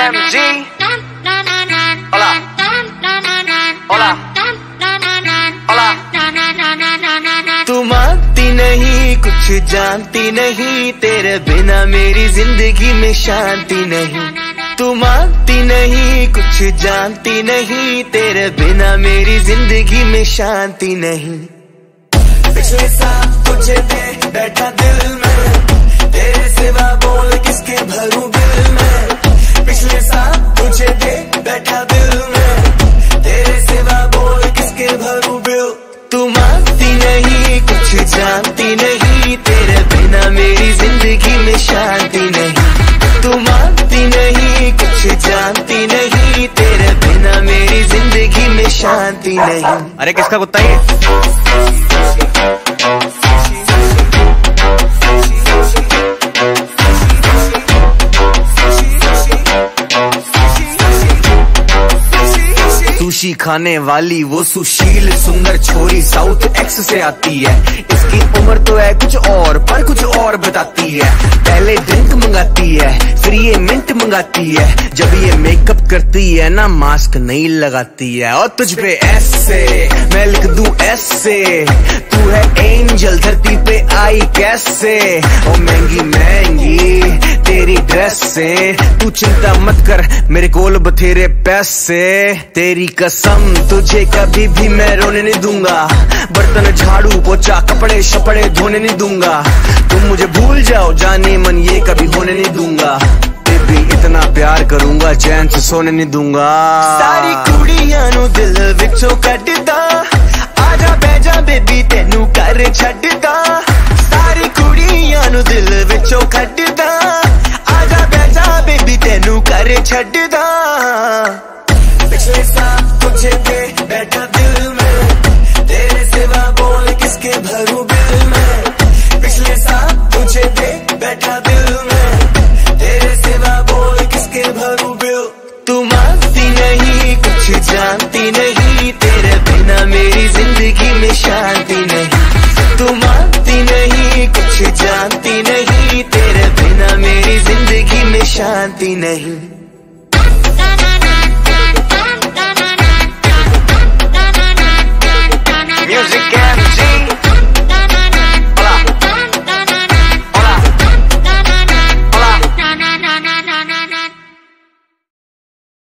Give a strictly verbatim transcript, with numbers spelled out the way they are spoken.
M G. Hola. Hola. Hola. तू मानती नहीं, कुछ जानती नहीं, तेरे बिना मेरी जिंदगी में शांति नहीं। तू मानती नहीं, कुछ जानती नहीं, तेरे बिना मेरी जिंदगी में शांति नहीं। पिछले साल तुझे दे बैठा दिल में, तेरे सिवा बोल किसके भरूं दिल में। पिछले साल तुझे दे बैठा दिल में, तेरे सिवा बोल किसके भरूं बिल। तू मानती नहीं, कुछ जानती नहीं, तेरे बिना मेरी जिंदगी में शांति नहीं। तू मानती नहीं, कुछ जानती नहीं, तेरे बिना मेरी जिंदगी में शांति नहीं। अरे किसका कुत्ता ये? सुशी खाने वाली वो सुशील सुंदर छोरी साउथ एक्स से आती है। इसकी उम्र तो है कुछ और, पर कुछ और बताती है। पहले ड्रिंक मंगाती है, फिर ये मिंट मंगाती है। जब ये मेकअप करती है ना, मास्क नहीं लगाती है। और तुझ पे एस से मैं लिख दूं एस से, तू है एंजल धरती पे आई कैसे। ओ महंगी महंगी तेरी ड्रेस से, तू चिंता मत कर मेरे कोल बथेरे पैसे। तेरी कसम तुझे कभी भी मैं रोने नहीं दूंगा, बर्तन झाड़ू पोछा कपड़े शपड़े धोने नहीं दूंगा। तुम मुझे भूल जाओ जाने मन, ये कभी होने नहीं दूंगा। बेबी इतना प्यार करूंगा, चैन से सोने नहीं दूंगा। सारी कुड़ियां नू दिल विचों कड्डदा, आजा बह जा बेबी तेनू कर छड्डदा। सारी कुड़ियां नू दिल विचों कड्डदा, आजा बह जा बेबी तेनू कर छड्डदा। पिछले साल तुझे दे बैठा दिल में, तेरे सिवा बोल किसके भरूं बिल में। पिछले साल तुझे दे बैठा दिल में, तेरे सिवा बोल किसके भरूं बिल। तू मानती नहीं, कुछ जानती नहीं, तेरे बिना मेरी जिंदगी में शांति नहीं। तू मानती नहीं, कुछ जानती नहीं, तेरे बिना मेरी जिंदगी में शांति नहीं।